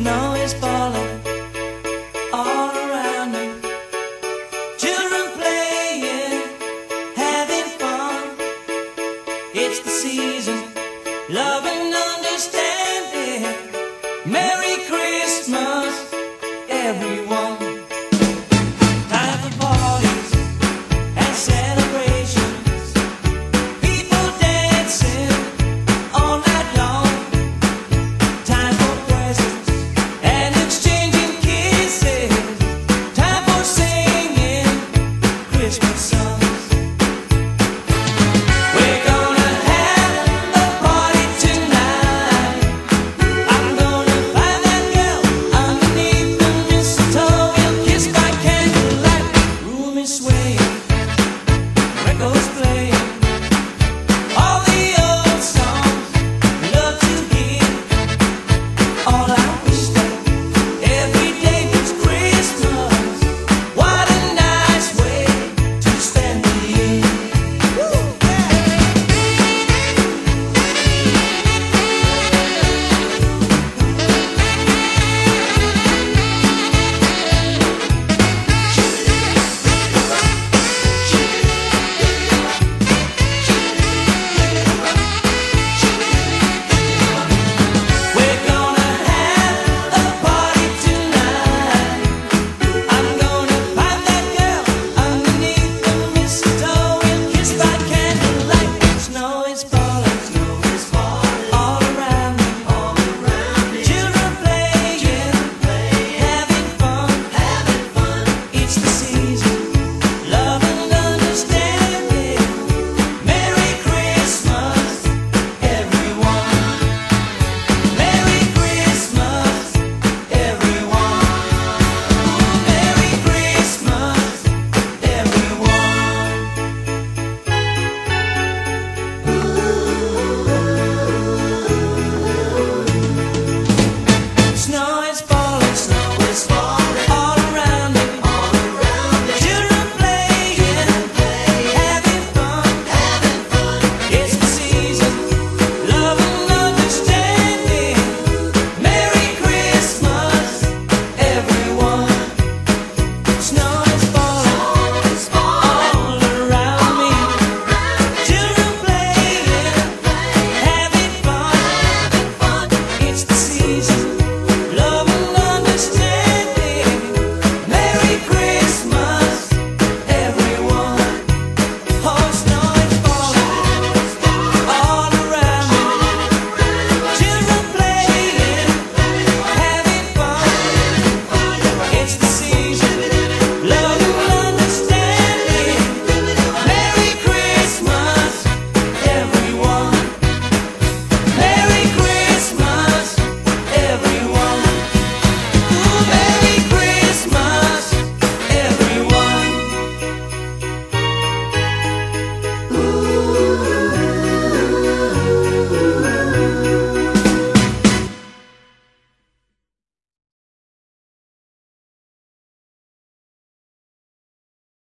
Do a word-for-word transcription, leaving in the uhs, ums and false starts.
Snow is falling all around me. Children playing, having fun. It's the season, love and understanding. Merry Christmas, everyone. Time for parties and celebrations. People dancing all night long. Time for presents and exchanging kisses. Time for singing Christmas songs.